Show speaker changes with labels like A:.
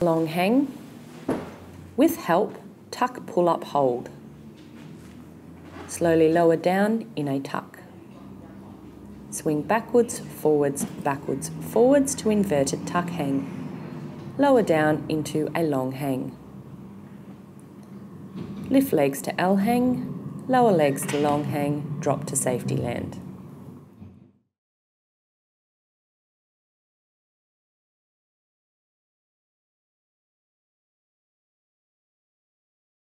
A: Long hang. With help, tuck, pull up, hold. Slowly lower down in a tuck. Swing backwards, forwards, backwards, forwards to inverted tuck hang. Lower down into a long hang. Lift legs to L hang, lower legs to long hang, drop to safety land.